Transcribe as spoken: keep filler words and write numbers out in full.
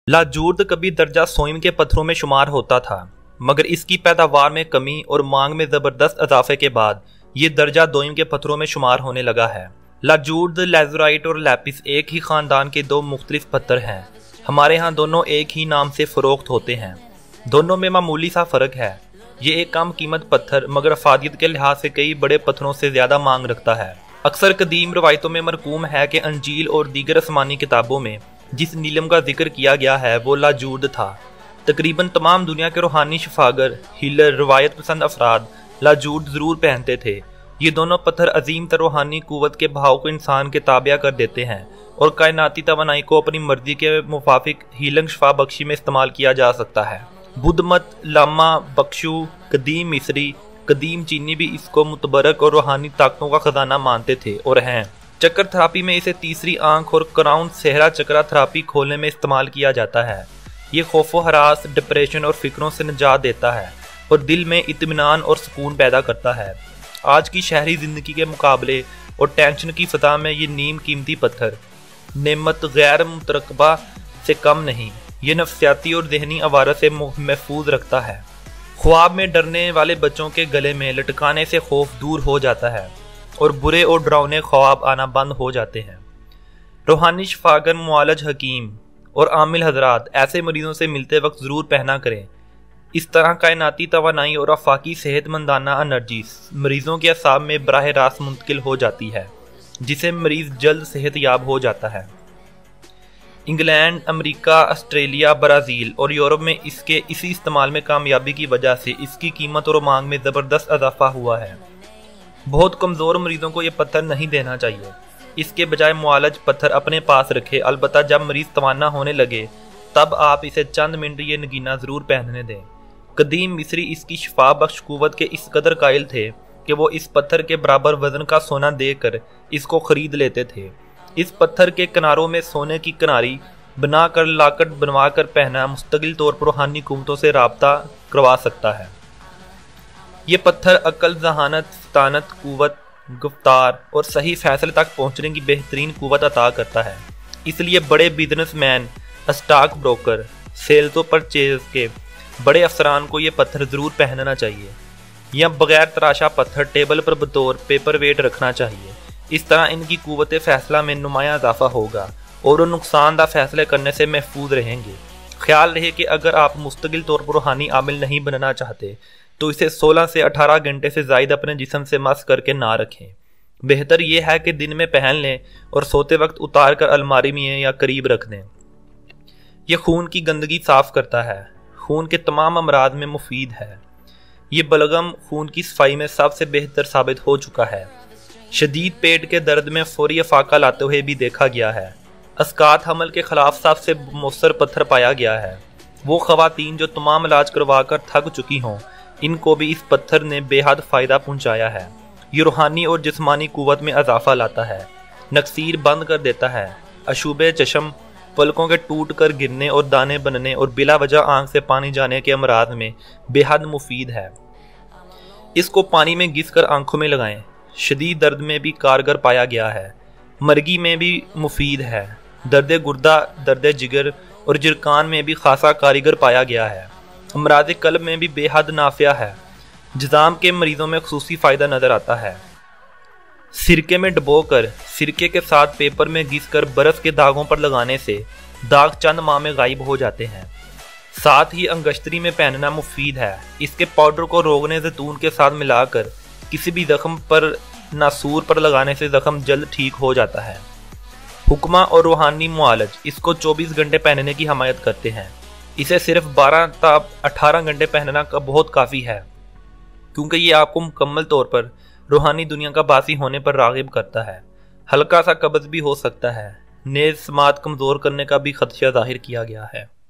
लाजूर्द कभी दर्जा सोइम के पत्थरों में शुमार होता था, मगर इसकी पैदावार में कमी और मांग में ज़बरदस्त इजाफे के बाद ये दर्जा दोइम के पत्थरों में शुमार होने लगा है। लाजूर्द, लैजुराइट और लैपिस एक ही ख़ानदान के दो मुख्तलिफ पत्थर हैं। हमारे यहाँ दोनों एक ही नाम से फ़रोख्त होते हैं। दोनों में मामूली सा फ़र्क है। ये एक कम कीमत पत्थर मगर अफादियत के लिहाज से कई बड़े पत्थरों से ज़्यादा मांग रखता है। अक्सर कदीम रवायतों में मरकूम है कि अंजील और दीगर आसमानी किताबों में जिस नीलम का जिक्र किया गया है वो लाजूर्द था। तकरीबन तमाम दुनिया के रूहानी शफागर, हीलर, रवायत पसंद अफराद लाजूर्द ज़रूर पहनते थे। ये दोनों पत्थर अजीम तर रूहानी कुव्वत के बहाव को इंसान के ताबिया कर देते हैं और कायनाती तवानाई को अपनी मर्जी के मुताबिक हीलिंग शफा बख्शी में इस्तेमाल किया जा सकता है। बुद्ध मत, लामा, बख्शू, कदीम मिस्री, कदीम चीनी भी इसको मुतबरक और रूहानी ताकतों का खजाना मानते थे और हैं। चक्कर थेरापी में इसे तीसरी आंख और क्राउन सेहरा चक्रा थेरापी खोलने में इस्तेमाल किया जाता है। ये खौफो हरास, डिप्रेशन और फिक्रों से निजात देता है और दिल में इत्मीनान और सुकून पैदा करता है। आज की शहरी ज़िंदगी के मुकाबले और टेंशन की फजा में ये नीम कीमती पत्थर नेमत गैर मुतरकबा से कम नहीं। ये नफ्सियाती और जहनी आवारा से महफूज रखता है। ख्वाब में डरने वाले बच्चों के गले में लटकाने से खौफ दूर हो जाता है और बुरे और डरावने ख्वाब आना बंद हो जाते हैं। रूहानी शफागर, मुआलज हकीम और आमिल हजरात ऐसे मरीजों से मिलते वक्त ज़रूर पहना करें। इस तरह कायनाती तवानाई और आफाकी सेहतमंदाना एनर्जी मरीजों के असाब में बराह रास्त मुंतकिल हो जाती है, जिसे मरीज जल्द सेहत याब हो जाता है। इंग्लैंड, अमेरिका, ऑस्ट्रेलिया, ब्राज़ील और यूरोप में इसके इसी इस्तेमाल में कामयाबी की वजह से इसकी कीमत और मांग में ज़बरदस्त इजाफा हुआ है। बहुत कमज़ोर मरीजों को यह पत्थर नहीं देना चाहिए। इसके बजाय मुआलज पत्थर अपने पास रखें। अलबत्ता जब मरीज तवाना होने लगे तब आप इसे चंद मिनट ये नगीना ज़रूर पहनने दें। कदीम मिस्री इसकी शफा बख्श कुव्वत के इस कदर कायल थे कि वो इस पत्थर के बराबर वजन का सोना देकर इसको खरीद लेते थे। इस पत्थर के किनारों में सोने की किनारी बनाकर लाकट बनवा कर पहना मुस्तकिल तौर पर रूहानी कुव्वतों से राब्ता करवा सकता है। ये पत्थर अक्ल, जहानत, तानत, कुव्वत, गुफ्तार और सही फैसले तक पहुंचने की बेहतरीन कुव्वत अता करता है। इसलिए बड़े बिजनेसमैन, स्टॉक ब्रोकर, सेल्स और परचेज के बड़े अफसरान को ये पत्थर ज़रूर पहनना चाहिए या बगैर तराशा पत्थर टेबल पर बतौर पेपर वेट रखना चाहिए। इस तरह इनकी कुव्वत फैसला में नुमाया इजाफा होगा और वो नुकसानदा फैसले करने से महफूज रहेंगे। ख्याल रहे कि अगर आप मुस्तकिल तौर पर रूहानी आमिल नहीं बनना चाहते तो इसे सोलह से अठारह घंटे से ज़ायद अपने जिस्म से मस करके ना रखें। बेहतर यह है कि दिन में पहन लें और सोते वक्त उतार कर अलमारी में या करीब रख दें। यह खून की गंदगी साफ़ करता है, खून के तमाम अमराज में मुफीद है। ये बलगम खून की सफाई में सबसे बेहतर साबित हो चुका है। शदीद पेट के दर्द में फौरी अफाका लाते हुए भी देखा गया है। अस्कात हमल के खिलाफ सबसे मौसर पत्थर पाया गया है। वो ख़वातीन जो तमाम इलाज करवा कर थक चुकी हों, इनको भी इस पत्थर ने बेहद फ़ायदा पहुंचाया है। ये रूहानी और जिस्मानी कुव्वत में इजाफा लाता है, नक्सीर बंद कर देता है, अशूबे चशम, पलकों के टूट कर गिरने और दाने बनने और बिला वजह आंख से पानी जाने के अमराज में बेहद मुफीद है। इसको पानी में घिस कर आंखों में लगाएं। शदीद दर्द में भी कारगर पाया गया है। मर्गी में भी मुफीद है। दर्द गुर्दा, दर्द जिगर और जिरकान में भी खासा कारीगर पाया गया है। अमराज कल्ब में भी बेहद नाफिया है। जज़ाम के मरीजों में खुसूसी फ़ायदा नज़र आता है। सिरके में डुबोकर सिरके के साथ पेपर में घिस कर बर्फ़ के दागों पर लगाने से दाग चंद माह में गायब हो जाते हैं। साथ ही अंगश्तरी में पहनना मुफीद है। इसके पाउडर को रोगने जैतून के साथ मिलाकर किसी भी जख्म पर नासूर पर लगाने से जख्म जल्द ठीक हो जाता है। हुक्मा और रूहानी मुआलज इसको चौबीस घंटे पहनने की हमायत करते हैं। इसे सिर्फ बारह ता अठारह घंटे पहनना का बहुत काफ़ी है, क्योंकि ये आपको मुकम्मल तौर पर रूहानी दुनिया का बासी होने पर राग़िब करता है। हल्का सा कब्ज़ भी हो सकता है। नेज़ समात कमज़ोर करने का भी खदशा ज़ाहिर किया गया है।